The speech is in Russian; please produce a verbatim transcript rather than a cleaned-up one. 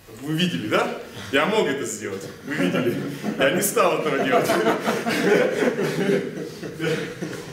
Вы видели, да? Я мог это сделать. Вы видели. Я не стал этого делать.